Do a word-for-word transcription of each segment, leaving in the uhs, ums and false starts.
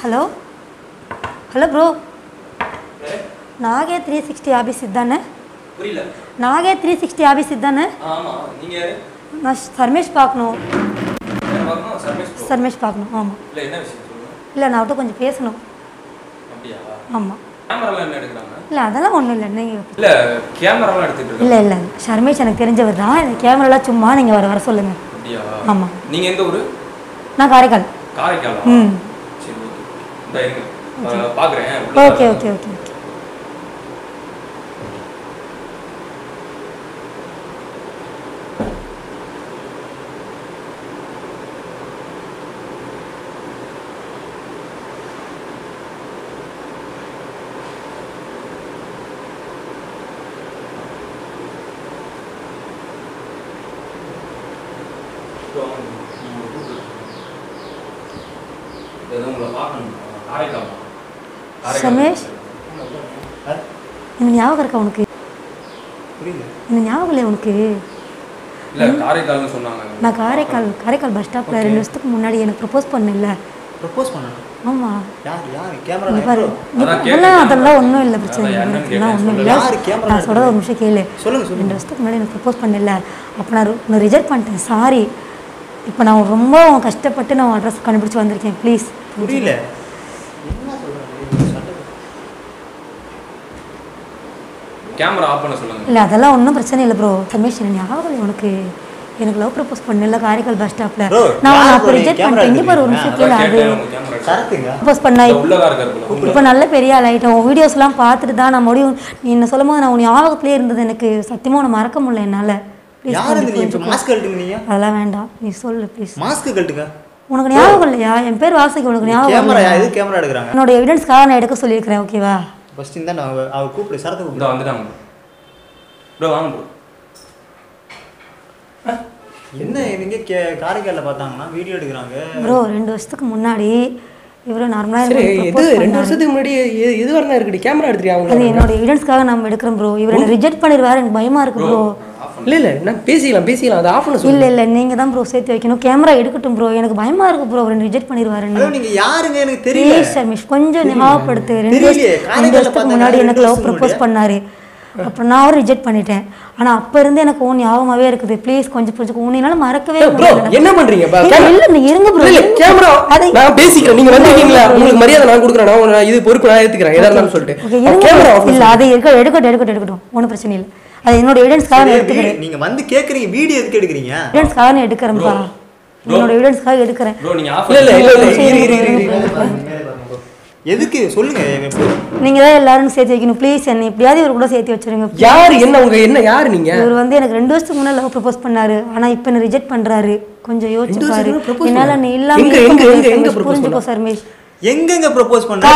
Hello hello bro நாகே three sixty office இதுதானே? புரியல. நாகே த்ரீ சிக்ஸ்டி ஆஃபீஸ் இதுதானே? ஆமாம். நீங்கள் யார்? நான் சர்மேஷ் பார்க்கணும். பார்க்கணும் சர்மேஷ் சர்மேஷ் பார்க்கணும். ஆமாம். இல்லை என்ன விஷயம் சொல்லுங்கள். இல்லை நான் அவர்கிட்ட கொஞ்சம் பேசணும். அப்படியா? ஆமாம். கேமராலாம் என்ன எடுக்கிறாங்க? இல்லை அதெல்லாம் ஒன்றும் இல்லை. நீங்கள் இல்லை கேமராலாம் எடுத்துகிட்டு இல்லை இல்லை சர்மேஷ் எனக்கு தெரிஞ்சவர் தான். இந்த கேமராலாம் சும்மா நீங்கள் வர வர சொல்லுங்கள். அப்படியா? ஆமாம். நீங்கள் எந்த ஊர்? நான் காரைக்கால். காரைக்கால். ம் சரி ஓகே. இந்த இருங்க பார்க்குறேன். ஓகே ஓகே ஓகே சர்மேஷ் இந்த ஞாபகம் இருக்கா உனக்கு? இந்த ஞாபகம் இல்லை உனக்கு? இல்லை காரைக்கால்னு சொன்னாங்க. நான் காரைக்கால் காரைக்கால் பஸ் ஸ்டாப்பில் ரெண்டு வருஷத்துக்கு முன்னாடி எனக்கு ப்ரப்போஸ் பண்ணல. ப்ரப்போஸ் பண்ணணும்? ஆமாம். யார் யார் கேமரா பாரு அதெல்லாம் அதெல்லாம் ஒன்றும் இல்லை பிரச்சனை அதெல்லாம் ஒன்றும் இல்லை. நான் சொல்கிறத ஒரு நிமிஷம் கேளு. சொல்லுங்கள். ரெண்டு வருஷத்துக்கு முன்னாடி எனக்கு ப்ரப்போஸ் பண்ணல. அப்போ நான் நான் ரிஜெக்ட் பண்ணிட்டேன். சாரி. இப்போ நான் ரொம்ப கஷ்டப்பட்டு நான் அட்ரஸ் கண்டுபிடிச்சி வந்திருக்கேன். ப்ளீஸ். புரியல. கேமரா ஆஃப் பண்ண சொல்லுங்க. இல்லை அதெல்லாம் ஒன்றும் பிரச்சனை இல்லை ப்ரோ. சமேஷ் ஞாபகம் இல்லை உனக்கு? எனக்கு லவ் ப்ரப்போஸ் பண்ணல காரைக்கால் பஸ் ஸ்டாப்பில். நான் அப்போ ரிஜெக்ட் பண்ணிட்டேன். இங்கே பாரு ஒரு நிமிஷம் கேளு. அது ப்ரப்போஸ் பண்ண இப்போ நல்ல பெரிய ஆள் ஆகிட்டோம். வீடியோஸ்லாம் பார்த்துட்டு தான் நான் முடியும். நீ என்ன சொல்லும் போது நான் உன் ஞாபகத்துலேயே இருந்தது. எனக்கு சத்தியமாக உன்னை மறக்க முடியல என்னால். அதெல்லாம் வேண்டாம். நீ சொல்லு ப்ளீஸ். மாஸ்க் கழட்டுங்க. உனக்கு ஞாபகம் இல்லையா? என் பேர் வாசிக்கு. உனக்கு ஞாபகம் கேமரா எடுக்கிறாங்க. என்னோட எவிடன்ஸ்க்காக நான் எடுக்க சொல்லியிருக்கிறேன். ஓகேவா? ஃபர்ஸ்ட் இந்த நான் அவ கூப்பிடு சரத்து கூப்பிடு. வந்துட்டாங்க ப்ரோ. வாங்க ப்ரோ. என்ன நீங்க காரைக்கால்ல பார்த்தாங்கன்னா வீடியோ எடுக்கிறாங்க ப்ரோ. ரெண்டு வருஷத்துக்கு முன்னாடி இவ்வளோ நார்மலாக சரி. இது ரெண்டு வருஷத்துக்கு முன்னாடி இது வரலாம் இருக்குடி. கேமரா எடுத்துறியா? அது என்னோட எவிடன்ஸ்க்காக நம்ம எடுக்கிறோம் ப்ரோ. இவரை ரிஜெக்ட் பண்ணிடுவாரு. எனக்கு பயமா இருக்கு ப்ரோ. இல்லை இல்லை நான் பேசிக்கலாம் பேசிக்கலாம். அது ஆஃப் பண்ண சொல்லு. இல்லை இல்லை நீங்கள் தான் ப்ரோ சேர்த்து வைக்கணும். கேமரா எடுக்கட்டும் ப்ரோ. எனக்கு பயமா இருக்கு ப்ரோ. அவர் ரிஜெக்ட் பண்ணிடுவாருன்னு. நீங்க யாருங்க எனக்கு தெரியல. சர்மிஷ் கொஞ்சம் ஞாபகப்படுத்து. ரெண்டு ரெண்டு வருஷத்துக்கு முன்னாடி எனக்கு லவ் ப்ரப்போஸ் பண்ணாரு. அப்புறம் நான் அவரை ரிஜெக்ட் பண்ணிட்டேன். ஆனா அப்ப இருந்து எனக்கு உன் ஞாபகமாவே இருக்குது. ப்ளீஸ் கொஞ்சம் கொஞ்சம் உன்னையால மறக்கவே முடியல. என்ன பண்றீங்க? இல்ல நீ இருங்க ப்ரோ. கேமரா நான் பேசிக்கிறேன். நீங்க வந்தீங்களா? உங்களுக்கு மரியாதை நான் கொடுக்குறேன். நான் இது பொறுப்பு நான் ஏத்துக்கிறேன். எதா இருந்தாலும் சொல்லிட்டு கேமரா ஆஃப் இல்ல. அது எடுக்க எடுக்கட்டும் எடுக்கட்டும் எடுக்கட்டும். ஒன்றும் பிரச்சனை இல்லை. அது என்னோட எவிடன்ஸ்க்காக எடுத்துக்கிறேன். நீங்க வந்து கேக்குறீங்க வீடியோ எதுக்கு எடுக்கிறீங்க? எவிடன்ஸ்க்காக நான் எடுக்கிறேன்ப்பா. என்னோட எவிடன்ஸ்க்காக எடுக்கிறேன். ப்ரோ நீங்க ஆஃப் இல்ல இல்ல இல்ல எதுக்கு சொல்லுங்க. நீங்க தான் எல்லாரும் சேர்த்து வைக்கணும். ப்ளீஸ் என்ன எப்படியாவது இவர் கூட சேர்த்து வச்சிருங்க. யார் என்ன உங்க என்ன யார் நீங்க? இவர் வந்து எனக்கு ரெண்டு வருஷத்துக்கு முன்னாடி லவ் ப்ரப்போஸ் பண்ணாரு. ஆனா இப்போ என்ன ரிஜெக்ட் பண்றாரு. கொஞ்சம் யோசிச்சு பாரு. என்னால நீ இல்லாம புரிஞ்சுக்கோ சர்மேஷ். எங்கங்க ப்ரப்போஸ் பண்ணாரு?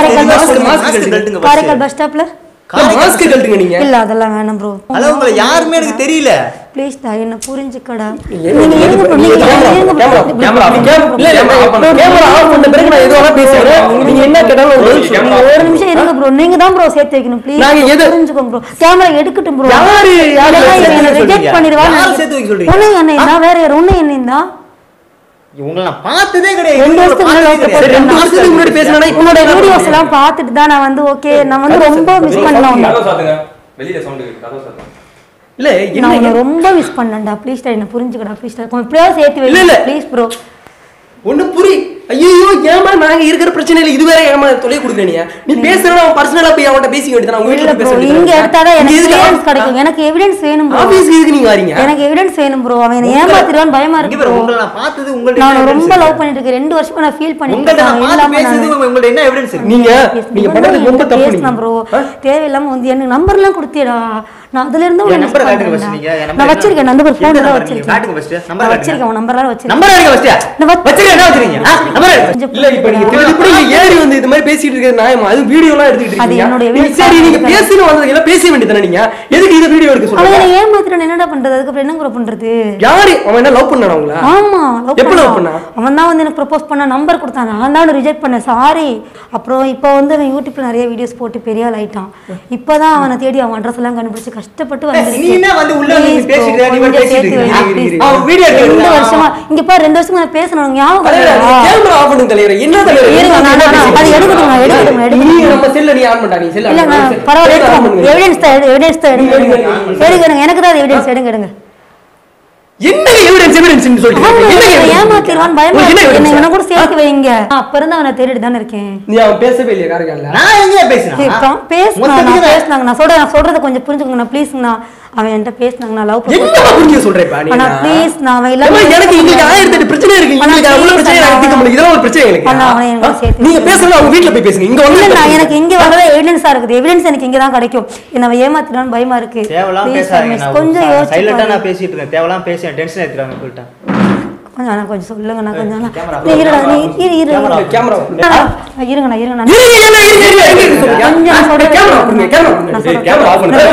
காரைக்கால் பஸ் ஸ்டாப்ல. மாஸ்க் கழட்டுங்க நீங்க. இல்ல அதெல்லாம் வேணாம் ப்ரோ. ஹலோ உங்களை யாருமே எனக்கு தெரியல. ப்ளீஸ் டா என்ன புரிஞ்சுக்கடா. நீங்க இருங்க ப்ரோ. நீங்க கேமரா கேமரா இல்ல இல்ல கேமரா ஆஃப் பண்ண பிறகு நான் எதுவா பேசுறேன். நீங்க என்ன கேட்டாலும் ஒரு நிமிஷம் இருங்க ப்ரோ. நீங்க தான் ப்ரோ சேர்த்து வைக்கணும். ப்ளீஸ் நாங்க எது புரிஞ்சுக்கோங்க ப்ரோ. கேமரா எடுக்கட்டும் ப்ரோ. யாரு யாரு ரிஜெக்ட் பண்ணிடுவாங்க. யார் சேர்த்து வைக்க சொல்றீங்க? ஒண்ணு என்ன நான் வேற யார் ஒண்ணு என்னன்னா உங்களை நான் பார்த்ததே கிடையாது. ரெண்டு வருஷத்துக்கு ரெண்டு வருஷத்துக்கு முன்னாடி பேசினா உன்னோட வீடியோஸ் எல்லாம் பார்த்துட்டு தான் நான் வந்து ஓகே நான் வந்து ரொம்ப மிஸ் பண்ணேன். கதவு சாத்துங்க. வெளியில சவுண்ட் கேக்குது. கதவு சாத்துங்க. இல்ல நான் ரொம்ப மிஸ் பண்ணேன்டா. ப்ளீஸ் டா என்ன புரிஞ்சுக்கடா. ப்ளீஸ் டா கொஞ்சம் எப்படியாவது சேர்த்து வை ப்ளீஸ் ப்ரோ. ஒண்ணு புரி. ஐயோ ஏமா நாங்க இருக்கிற பிரச்சனையில இது வேற ஏமா தொலை கொடுக்குறீங்க? நீ பேசுறனா அவன் பர்சனலா போய் அவன்கிட்ட பேசிக்க வேண்டியது. உங்க வீட்ல பேச வேண்டியது. இங்க எடுத்தாதான் எனக்கு எவிடன்ஸ் கிடைக்கும். எனக்கு எவிடன்ஸ் வேணும் ப்ரோ. ஆபீஸ்க்கு எதுக்கு நீங்க வரீங்க? எனக்கு எவிடன்ஸ் வேணும் ப்ரோ. அவன் என்ன ஏமாத்திடுவான்னு பயமா இருக்கு ப்ரோ. உங்களை நான் பார்த்தது உங்களுக்கு நான் ரொம்ப லவ் பண்ணிட்டு இருக்கேன். ரெண்டு வருஷமா நான் ஃபீல் பண்ணிட்டு இருக்கேன். உங்களை நான் பேசுறது உங்களுக்கு என்ன எவிடன்ஸ் இருக்கு? நீங்க நீங்க பண்றது ரொம்ப தப்பு நீங்க ப்ரோ. தேவையில்லாம வந்து எனக்கு நம்பர்லாம் கொடுத்தியடா. நான் அதுல இருந்து ஒரு நம்பர் காட்டுங்க ஃபர்ஸ்ட். நீங்க நான் வச்சிருக்கேன். நம்பர் போன்ல வச்சிருக்கேன். காட்டுங்க ஃபர்ஸ்ட். நம்பர் வச்சிருக்கேன். உன் நம்பர்லாம் வச்சிருக்கேன். நம்பர் காட்டுங்க ஃபர்ஸ்ட். நான் வச்சிருக்கேன். என்ன வச்சிருக்கீங்க? நம்பர் இல்ல இப்ப நீங்க இப்படி ஏறி வந்து இது மாதிரி பேசிட்டு இருக்கிறது நியாயமா? அது வீடியோ எல்லாம் எடுத்துட்டு இருக்கீங்க. சரி நீங்க பேசின வந்தது எல்லாம் பேச வேண்டியதானே நீங்க? எதுக்கு இந்த வீடியோ எடுக்க சொல்றீங்க? அவன் ஏமாத்திட்டான். என்னடா பண்றது? அதுக்கு அப்புறம் என்ன ப்ரோ பண்றது? யாரு அவன்? என்ன லவ் பண்ணானா உங்கள? ஆமா எப்ப லவ் பண்ணா? அவன் தான் வந்து எனக்கு ப்ரப்போஸ் பண்ண நம்பர் கொடுத்தான். நான் தான் ரிஜெக்ட் பண்ணேன். சாரி. அப்புறம் இப்போ வந்து அவன் யூடியூப்ல நிறைய வீடியோஸ் போட்டு பெரிய ஆள் ஆயிட்டான். இப்பதான் அவனை தேடி அவன் அட்ரஸ் எல்லாம் கண்டுபிடிச்சு கஷ்டப்பட்டு வந்திருக்கேன். நீ என்ன வந்து உள்ள வந்து பேசிட்டு நீ வந்து பேசிட்டு இருக்க. அவ வீடியோ எடுத்து ரெண்டு வருஷமா இங்க பாரு ரெண்டு வருஷமா நான் பேசணும் ஞாபகம் இல்ல கேமரா ஆஃப் பண்ணு தலைவரே. என்ன தலைவரே? இருங்க நான் அது எடுக்கணும் நான் எடுக்கணும் எடுக்கணும். நீ நம்ம செல்ல நீ ஆன் பண்ணடா நீ செல்ல. இல்ல நான் பரவாயில்லை எவிடன்ஸ் தான் எவிடன்ஸ் தான் எடுங்க எடுங்க எனக்கு தான் எவிடன்ஸ் எடுங்க எடுங்க. என்ன எவிடன்ஸ் எவிடன்ஸ் ன்னு சொல்றீங்க? என்ன ஏமாத்திடுவான் பயமா என்ன என்ன கூட சேர்த்து வைங்க. அப்ப இருந்து அவனை தேடிட்டு தான இருக்கேன். நீ அவன் பேசவே இல்லையா காரகல்ல? நான் எங்க பேசினேன்? பேசுனாங்க பேசுனாங்க நான் சொல்றேன் நான் சொல்றத கொஞ்சம் புரிஞ்சுக்கங்க நான் ப்ளீஸ்ங்கண்ணா. அவன் என்கிட்ட பேசினாங்க நான் லவ் என்ன புரிஞ்சு சொல்றேப்பா நீ? அண்ணா ப்ளீஸ் நான் அவன் இல்ல எனக்கு இங்க ஆயிரத்தி எட்டு பிரச்சனை இருக்கு. இங்க அவ்வளவு பிரச்சனை எனக்கு தீர்க்க முடியல. இதெல்லாம் ஒரு பிரச்சனை எனக்கு. அண்ணா அவனை எனக்கு சேர்த்து நீங்க பேசலாம் அவங்க வீட்ல போய் பேசுங்க. இங்க இல்ல நான் எனக்கு இங்க வரவே எவிடன்ஸா இருக்குது. எவிடன்ஸ் எனக்கு இங்க தான் கிடைக்கும். என்ன அவன் ஏமாத்திட்டான்னு பயமா இருக்கு. தேவலாம் பேசாதீங்க. கொஞ்சம் யோசிச்சு சைலண்டா நான் பேசிட்டு இருக்கேன். தேவலாம் பேசி டென்ஷன் ஏத்துறாங்க சொல்லிட்டேன். கொஞ்சம் நான் கொஞ்சம் சொல்லுங்க நான் கொஞ்சம் நீ இருடா நீ இரு இரு கேமரா இருங்க நான் இருங்க நான் இருங்க இருங்க இருங்க கொஞ்சம் சொல்றேன் கேமரா பண்ணுங்க கேமரா கேமரா ஆஃப் பண்ணுங்க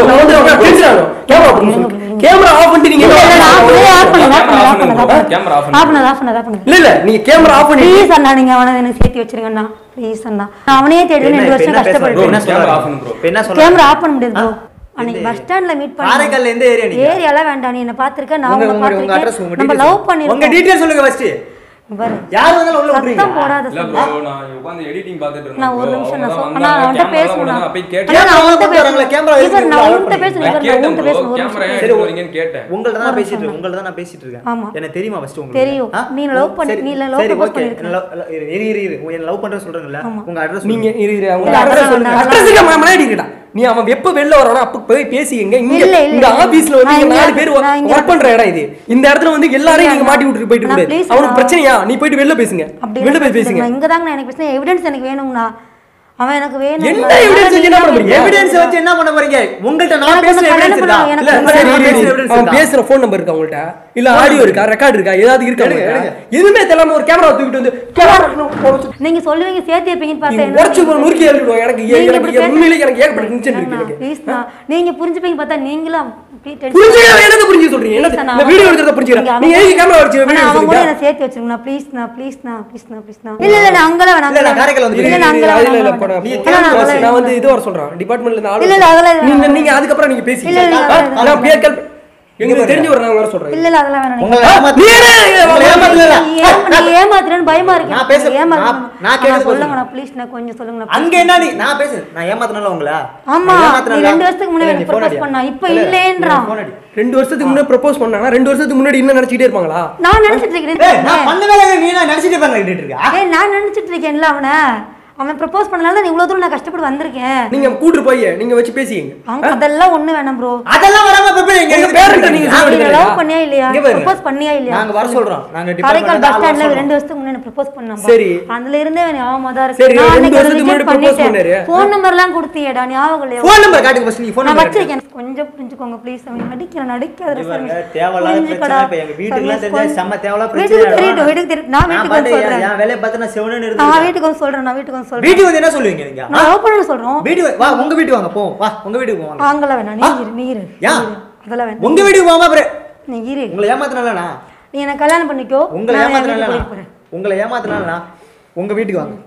கேமரா பண்ணுங்க கேமரா ஆஃப் பண்ணி நீங்க ஆஃப் பண்ணு ஆஃப் பண்ணு கேமரா ஆஃப் ஆஃப் பண்ணு ஆஃப் பண்ணு ஆஃப் பண்ணு இல்ல இல்ல நீங்க கேமரா ஆஃப் பண்ணி ப்ளீஸ் அண்ணா நீங்க அவனை எனக்கு சேர்த்து வச்சிருங்க அண்ணா ப்ளீஸ் அண்ணா நான் அவனே தேடி ரெண்டு வருஷம் கஷ்டப்பட்டு என்ன சொல்ற ஆஃப் பண்ணு ப்ரோ என்ன சொல்ற கேமரா ஆஃப் பண்ண முடியாது ப்ரோ அன்னைக்கு பஸ் ஸ்டாண்ட்ல மீட் பண்ணி காரைக்கால்ல எந்த ஏரியா நீங்க ஏரியால வேண்டாம் நீ என்ன பாத்துர்க்க நான் உங்க பாத்துர்க்கேன் உங்க அட்ரஸ் உங்க நம்ம லவ் பண்ணி உங்க டீடைல் சொல்லுங்க ஃபர்ஸ்ட் பாரு யார் வந்தாலும் உள்ள விட்டுறீங்க சத்தம் போடாத இல்ல ப்ரோ நான் உட்கார்ந்து எடிட்டிங் பார்த்துட்டு இருந்தேன். நான் ஒரு நிமிஷம் நான் சொன்னா நான் அவன்கிட்ட பேசணும் நான் போய் கேட்டேன். கேமரா அவங்கள்ட்ட பேசுறாங்க கேமரா இவர் நான் அவன்கிட்ட பேசணும் நான் இவர் நான் கேட்டேன் அவன்கிட்ட ப்ரோ பேசணும் கேமரா ஏன் வரீங்கன்னு கேட்டேன். உங்கள்ட்ட தான் பேசிட்டு இருக்கேன் உங்கள்ட்ட தான் நான் பேசிட்டு இருக்கேன் ஆமா. எனக்கு தெரியுமா ஃபர்ஸ்ட் உங்களுக்கு தெரியும் நீ லவ் பண்ணி நீ லவ் சரி ப்ரப்போஸ் ஓகே பண்ணிருக்க இரு இரு இரு என்ன லவ் பண்ற சொல்றீங்கல உங்க அட்ரஸ் நீங்க இரு இரு அவங்க இல்ல, அட்ரஸ் அட்ரஸ் சொல்லுங்க வேண்டாம். அட்ரஸ் முன்னாடி இருக்கடா நீ அவன் எப்ப வெளில வரானோ அப்ப போய் பேசிங்க இங்க இல்ல, இல்ல, இந்த இல்ல. ஆபீஸ்ல வந்து நான் இங்க நாலு இங்க- பேர் நான் இங்க- வர்க் பண்ற இடம் இது இந்த இடத்துல வந்து எல்லாரையும் நீங்க மாட்டி விட்டுட்டு போயிட்டு நான் கூடாது please அவனுக்கு நான் பிரச்சனையா நீ போயிட்டு வெளில பேசுங்க அப்படி வெளில போய் பேசுங்க நான் இங்க தாங்க எனக்கு பேசுன எவிடன்ஸ் எனக்கு வேணும்னா அவன் எனக்கு வேணும் என்ன evidence வச்சு என்ன பண்ண போறீங்க? எவிடன்ஸ் வச்சு என்ன பண்ண போறீங்க உங்கள்ட்ட நான் எனக்கு பேசுற வந்து எவிடன்ஸ் கல்யாணம் இருக்கா பண்ண- இல்ல எனக்கு சரி, வந்து சரி, கல்யாணம் evidence அவன் இருக்கா? பேசுற போன் நம்பர் இருக்கா உங்கள்ட்ட இல்ல ஆடியோ இருக்கா ரெக்கார்ட் இருக்கா ஏதாவது இருக்கா உங்கள்ட்ட எதுவுமே தெரியல ஒரு கேமரா தூக்கிட்டு வந்து கேமரா நீங்க சொல்லுவீங்க சேர்த்து வைப்பீங்கன்னு பார்த்தா என்ன உடைச்சு போற நூறுக்கி ஏறிடுவோம் எனக்கு நீங்க எனக்கு இப்படி பேச- உண்மையிலேயே எனக்கு ஏகப்பட்ட டென்ஷன் இருக்கு எனக்கு ப்ளீஸ் நான் நீங்க புரிஞ்சுப்பீங்க பார்த்தா நீங்களும் அப்படியே tension- புரிஞ்சுக்க என்னது புரிஞ்சு சொல்றீங்க என்ன Please, இந்த வீடியோ எடுக்கிறத புரிஞ்சுக்கிறேன் நீங்க நீங்க எதுக்கு கேமரா வச்சு ஆனா வீடியோ அவன் கூட எடுக்கிறீங்க என்ன சேர்த்து வச்சிருங்க ப்ளீஸ் நான் ப்ளீஸ் நான் ப்ளீஸ் நான் ப்ளீஸ் நான் இல்ல இல்ல நான் அங்கல வேணாம் இல்ல, நான் காரைக்கால் வந்து இல்ல நான் அங்கல இல்ல இல்ல வேணாம் போடா நீ இல்ல, நான் அதெல்லாம் நான் வந்து இது வர சொல்றேன் டிபார்ட்மென்ட்ல இருந்து ஆளு இல்ல, இல்ல, அதெல்லாம் இல்ல. நீங்க நீங்க அதுக்கு அப்புறம் நீங்க பேசி இல்ல, இல்ல, அதெல்லாம் நான் பேர்க்கல் எங்களுக்கு தெரிஞ்சு ஒரு நான் வர சொல்றேன் இல்ல இல்ல அதெல்லாம் வேணாம் உங்களை நீங்க- ஏமாத்து- நீ என்ன உங்களை ஏமாத்தல. நீ ஏமா- நீ ஏமாத்துறேன்னு பயமா இருக்கு நான் பேசுறேன். ஏமாத்து நான்- நான் கேட்டது சொல்லுங்க நான் ப்ளீஸ் நான் கொஞ்சம் சொல்லுங்க நான் அங்க என்ன நீ நான் பேசுறேன் நான் ஏமாத்துனல உங்கள ஆமா நீ ரெண்டு வருஷத்துக்கு முன்னாடி எனக்கு ப்ரப்போஸ் பண்ணா இப்போ இல்லேன்றான் போன் அடி ரெண்டு வருஷத்துக்கு முன்னாடி ப்ரப்போஸ் பண்ணாங்க ரெண்டு வருஷத்துக்கு முன்னாடி என்ன நினைச்சிட்டே இருப்பாங்களா நான் நினைச்சிட்டு ஏய் இருக்கேன் நான் பண்ணவே இல்ல நீ நான் நினைச்சிட்டே பண்ண கேட்டிட்டு இருக்க ஏய் நான் நினைச்சிட்டு இருக்கேன்ல அவனை அவன் ப்ரப்போஸ் பண்ணனால தான் இவ்வளவு தூரம் நான் கஷ்டப்பட்டு வந்திருக்கேன் நீங்க கூட்டு போய் நீங்க வச்சு பேசிங்க அவங்க அதெல்லாம் ஒண்ணு வேணாம் ப்ரோ அதெல்லாம் வராம பெப்பே இங்க உங்க பேரண்ட நீங்க சொல்ல நீ வேண்டியது லவ் பண்ணியா இல்லையா இங்க பாருங்க. ப்ரப்போஸ் பண்ணியா இல்லையா நாங்க வர சொல்றோம் நாங்க காரைக்கால் பஸ் ஸ்டாண்ட்ல டிபார்ட்மென்ட்ல ரெண்டு வருஷத்துக்கு முன்னாடி ப்ரப்போஸ் பண்ணான் சரி. அதுல இருந்தே அவன் ஞாபகமா தான் சரி, இருக்கு நான் ரெண்டு அன்னைக்கு வருஷத்துக்கு ரிஜெக்ட் முன்னாடி propose பண்ணாரு. பண்ணிட்டேன் ஃபோன் நம்பர்லாம் கொடுத்தியேடா ஞாபகம் இல்லையா ஃபோன் நம்பர் காட்டுங்க ஃபர்ஸ்ட் நீ ஃபோன் நான் நம்பர் வச்சிருக்கேன் கொஞ்சம் புரிஞ்சுக்கோங்க ப்ளீஸ் அவன் நடிக்கிற நடிக்காத தேவலாத பிரச்சனை இப்ப எங்க வீட்டுக்குலாம் தெரிஞ்சா செம்ம தேவலாத பிரச்சனை வீட்டுக்கு தெரியும் வீட்டுக்கு தெரியும் நான் நான் வீட்டுக்கு வந்து பாட்டு சொல்றேன் என் வேலைய பார்த்து நான் செவனே நான் இருந்து வீட்டுக்கு வந்து சொல்றேன் நான் வீட்டுக்கு வந்து சொல்றேன் வீட்டுக்கு வந்து என்ன சொல்லுவீங்க நீங்க நான் லவ் பண்ணனும் சொல்றோம் வீட்டுக்கு வா உங்க வீட்டுக்கு வாங்க போ வா உங்க வீட்டுக்கு போவாங்க ஆங்கல வேணாம் நீ இரு நீ இரு யா? நீ இரு. அதெல்லாம் வேணாம் உங்க வீட்டுக்கு போகாம அப்புறம் நீ இரு உங்களை ஏமாத்துறலனா நீ என்ன கல்யாணம் பண்ணிக்கோ உங்களை நான் என் வீட்டுக்கு ஏமாத்துறலனா போயிட்டு போறேன் உங்களை ஏமாத்துறலனா உங்க வீட்டுக்கு வாங்க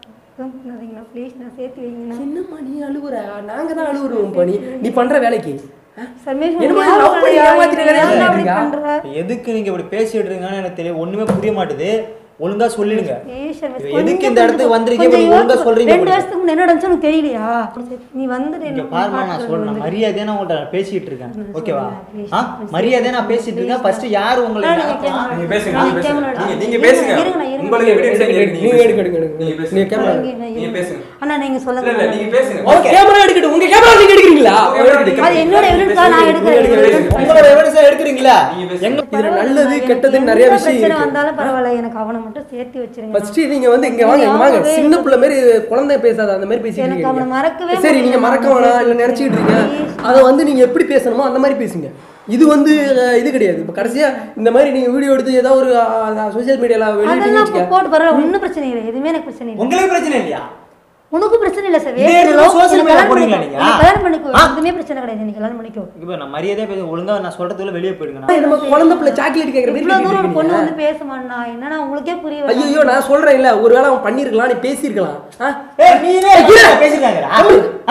ப்ளீஸ் நான் சேர்த்து வைங்கண்ணா என்னம்மா நீ அழுவுற நாங்க தான் அழுவுறோம் பண்ணி நீ பண்ற வேலைக்கு சமேஷ் என்னம்மா உனக்கு love பண்ணி ஞாபகம் ஏமாத்திட்டு இல்லையா? வேலையா ஏன்டா அப்படி இருக்கீங்க? பண்ற? எதுக்கு நீங்க இப்படி பேசிட்டு இருக்கீங்கன்னு எனக்கு தெரியும் ஒண்ணுமே புரிய மாட்டுது ஒழுங்கா சொல்லிடுங்க ஏய் ஷர்மிஸ், எதுக்கு கொஞ்சம் இந்த இடத்துக்கு கொஞ்சம் வந்திருக்கீங்க கொஞ்சம் இப்ப ஒழுங்கா யோசிச்சு- சொல்றீங்க ரெண்டு அப்படி. வருஷத்துக்கு முன்ன என்ன நடந்துச்சு உனக்கு தெரியலையா நீ வந்துட்டு இங்க என்ன பாருமா நான் பார்க்கறது சொல்றேன் வந்து. மரியாதையா நான் உங்கள்ட்ட பேசிட்டு இருக்கேன் நான் ஓகேவா சொல்றேன், please. ஆ மரியாதையா நான் பேசிட்டு இருக்கேன் ஃபர்ஸ்ட் யார் உங்களை நான் நீங்க கேமரா- நீங்க பேசுங்க, நான் நீங்க பேசுங்க. கேமரா நீங்க- எடுத்து- நீங்க இருங்க, பேசுங்க. இருங்க, இருங்க. உங்களுக்கு evidence எங்க இருக்கு? நீங்க எடுங்க, எடுங்க, எடுங்க. நீங்க பேசுங்க. நீங்க கேமரா இருங்க, இருங்க, நீங்க இருங்க. பேசுங்க. அண்ணா நீங்க சொல்லுங்க இல்ல, இல்ல, நீங்க பேசுங்க. ஓகே கேமரா எடுக்கட்டும் உங்க கேமரா நீங்க எடுக்கிறீங்களா அது என்னோட எவிடன்ஸ் தான் நான் எடுக்கிறேன் உங்களோட எவிடன்ஸ் எடுக்குறீங்களா நீங்க பேசுங்க. எங்க இதுல நல்லது கெட்டதுன்னு நிறைய விஷயம் பிரச்சனை இருக்கு வந்தாலும் பரவாயில்ல எனக்கு அவனை மட்டும் சேர்த்து வச்சிருங்க ஃபர்ஸ்ட் நீங்க வந்து இங்க வாங்க இங்க வாங்க சின்ன பிள்ளை மாதிரி குழந்தை பேசாத அந்த மாதிரி பேசிட்டு எனக்கு அவனை மறக்கவே இருக்கீங்க சரி நீங்க முடியல. மறக்க வேணாம் இல்ல நினைச்சிட்டு இருக்கீங்க அதை வந்து நீங்க எப்படி பேசணுமோ அந்த மாதிரி பேசுங்க இது வந்து அஹ், இது கிடையாது இப்போ கடைசியா இந்த மாதிரி நீங்க வீடியோ எடுத்து ஏதாவது ஒரு சோஷியல் மீடியால வெளியிட்டு அதெல்லாம் வச்சுக்க போட்டு பரவாயில்ல ஒன்றும் பிரச்சனை இல்லை எதுவுமே எனக்கு பிரச்சனை இல்லை உங்களுக்கு பிரச்சனை இல்லையா உனக்கும் பிரச்சனை இல்லை சார் இதே இடத்துல social media போறீங்களா நீங்க? கல்யாணம் பண்ணிக்கோ எதுவுமே பிரச்சனை கிடையாது நீ கல்யாணம் பண்ணிக்கோ இப்போ நான் மரியாதையா பேச ஒழுங்கா நான் சொல்றதுக்குள்ள வெளியே போயிடுங்க நம்ம குழந்தை பிள்ளை சாக்லேட் கேட்குற மாதிரி இவ்வளவு தூரம் ஒரு கேட்டுட்டு பொண்ணு இருக்கீங்க. வந்து பேச மாட்டா என்னன்னா உங்களுக்கே புரிய வைக்கணும். ஐயோ நான் சொல்றேன் இல்ல ஒருவேளை அவன் பண்ணிருக்கலாம் நீ பேசியிருக்கலாம் ஆ? ஏய் நீனே பேசிட்டாங்கடா ஆ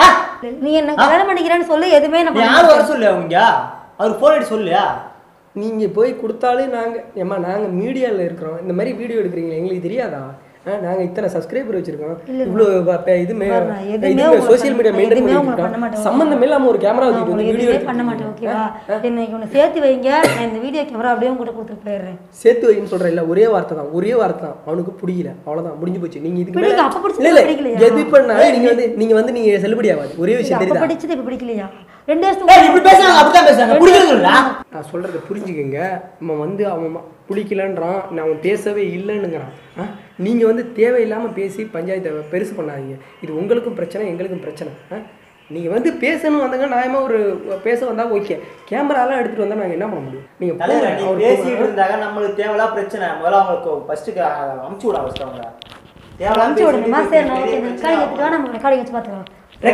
நீ என்ன கல்யாணம் பண்ணிக்கிறேன்னு சொல்லி எதுவுமே நம்ம யாரும் வர சொல்லு அவங்க அவர் ஃபோன் அடி சொல்லியா நீங்கள் போய் கொடுத்தாலே நாங்கள் ஏம்மா நாங்கள் மீடியாவில் இருக்கிறோம் இந்த மாதிரி வீடியோ எடுக்கிறீங்களா எங்களுக்கு தெரியாதா நாங்கள் இத்தனை சப்ஸ்கிரைபர் வச்சிருக்கோம் இவ்வளோ இதுமே சோசியல் மீடியா மெயின்டைன் பண்ணிருக்கோம் சம்மந்தம் இல்லாமல் ஒரு கேமரா வச்சுட்டு வீடியோ பண்ண மாட்டேன் ஓகேவா என்னைக்கு ஒன்று சேர்த்து வைங்க நான் இந்த வீடியோ கேமரா அப்படியே உங்கள்கிட்ட கொடுத்துட்டு போயிடுறேன் சேர்த்து வைன்னு சொல்கிறேன் இல்லை ஒரே வார்த்தை தான் ஒரே வார்த்தை தான் அவனுக்கு பிடிக்கல அவ்வளோதான் முடிஞ்சு போச்சு நீங்கள் இதுக்கு பிடிக்கல அப்போ பிடிச்சது எது பண்ணாலும் நீங்கள் வந்து நீங்கள் வந்து நீங்கள் செல்லுபடி ஆகாது ஒரே விஷயம் தெரியுது படிச்சது இப்போ பிடிக்கலையா ரெண்டு வருஷம் இப்படி பேசுறாங்க அப்படிதான் பேசுறாங்க பிடிக்கிறதுங்களா நான் சொல்கிறத புரிஞ்சுக்கங்க நம்ம வந்து அவன் பிடிக்கலன்றான் நான் அவன் பேசவே இல்லைன்னுங்கிறான் நீங்கள் வந்து தேவையில்லாமல் பேசி பஞ்சாயத்தை பெருசு பண்ணாதீங்க இது உங்களுக்கும் பிரச்சனை எங்களுக்கும் பிரச்சனை நீங்கள் வந்து பேசணும் வந்தாங்க நியாயமாக ஒரு பேச வந்தால் ஓகே கேமராலாம் எடுத்துகிட்டு வந்தால் நாங்கள் என்ன பண்ண முடியும் நீங்கள் பேசிட்டு இருந்தாங்க நம்மளுக்கு தேவையில்லாம் பிரச்சனை முதல்ல அவங்களுக்கு ஃபர்ஸ்ட்டுக்கு அமுச்சு விட அவசியம் தேவையில்லாம் அமுச்சு விடணுமா சரி நான் ஓகே ரெக்கார்டிங் எடுத்துட்டு நம்ம ரெக்கார்டிங் வச்சு பார்த்துக்கலாம்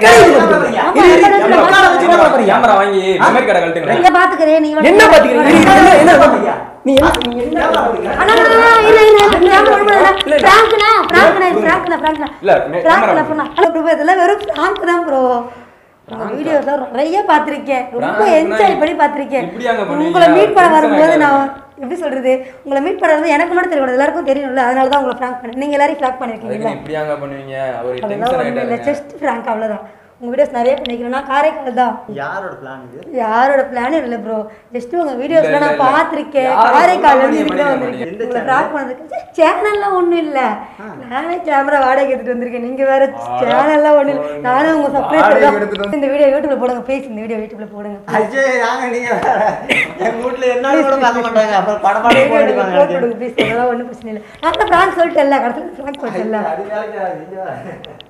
கேமரா வாங்கி மெமரி கார்டை கழட்டுங்க இங்க பாத்துக்கறேன் நீங்க என்ன பாத்துக்கறீங்க என்ன பாத்துக்கறீங்க நீ என்ன அண்ணா இல்ல இல்ல கேமரா ஒழுங்கா பிராங்க்னா பிராங்க்னா பிராங்க்னா பிராங்க்னா இல்ல பிராங்க்னா பண்ணா ப்ரோ இதெல்லாம் வெறும் பிராங்க் தான் ப்ரோ வீடியோஸ் நிறைய பாத்திருக்கேன் ரொம்ப என்ஜாய் பண்ணி பாத்திருக்கேன் உங்களை மீட் பண்ண வரும்போது நான் எப்படி சொல்றது உங்களை மீட் பண்ணுறது எனக்கு மட்டும் தெரியக்கூடாது எல்லாருக்கும் தெரியணும்ல அதனால தான் உங்களை ஃப்ராங்க் பண்ணேன் நீங்கள் எல்லாரையும் ஃப்ராங்க் பண்ணியிருக்கீங்களா இப்படியாங்க பண்ணுவீங்க அவர் அதெல்லாம் ஒன்றும் இல்லை ஜஸ்ட் ஃப்ராங்க் அவ்வளோதான் உங்கள் வீடியோஸ் நிறைய பண்ணிக்கிறேன் நான் காரைக்கால் தான் யாரோட பிளான் இது யாரோட பிளானும் இல்லை ப்ரோ ஜஸ்ட் உங்கள் வீடியோஸ்லாம் நான் பார்த்துருக்கேன் காரைக்கால்லேருந்து இதுக்கு தான் வந்திருக்கேன் உங்களை ஃப்ராங்க் பண்ணதுக்கு சேனல்லாம் ஒன்றும் இல்லை நானே கேமரா வாடகை எடுத்துகிட்டு வந்திருக்கேன் நீங்கள் வேறு சேனல்லாம் ஒன்றும் இல்லை நானும் உங்கள் சப்ஸ்கிரைபர் தான் இந்த வீடியோ யூடியூப்ல போடுங்க ப்ளீஸ் இந்த வீடியோ யூடியூப்ல போடுங்க அஜய் நாங்க நீங்க எங்க வீட்ல என்ன கூட பார்க்க மாட்டாங்க அப்புறம் படம் படம் போடுவாங்க ப்ளீஸ் அதெல்லாம் ஒன்றும் பிரச்சனை இல்லை நான் ஃப்ராங்க் சொல்லிட்டேன்ல கடைசியில் ஃப்ராங்க் பண்ணிட்டேன்ல அது வேலைக்கு